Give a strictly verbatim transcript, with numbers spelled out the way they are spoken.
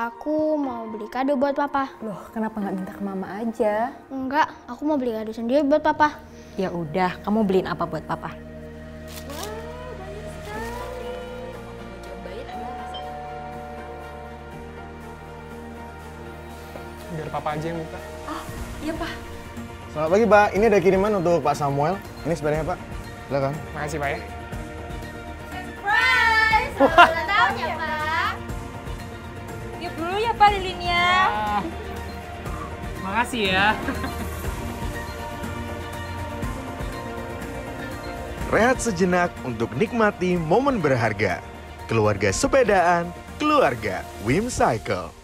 aku mau beli kado buat papa. Loh, kenapa nggak minta ke mama aja? Enggak, aku mau beli kado sendiri buat papa. Ya udah, kamu beliin apa buat papa? Biar papa aja yang buka. Oh, iya Pak. Selamat pagi Pak, ini ada kiriman untuk Pak Samuel. Ini sebenarnya Pak, silakan. Makasih Pak ya. Surprise! Selamat ulang tahun ya, Pak. Yuk dulu ya Pak lilinnya. Ah, makasih ya. Rehat sejenak untuk nikmati momen berharga. Keluarga sepedaan, keluarga Wim Cycle.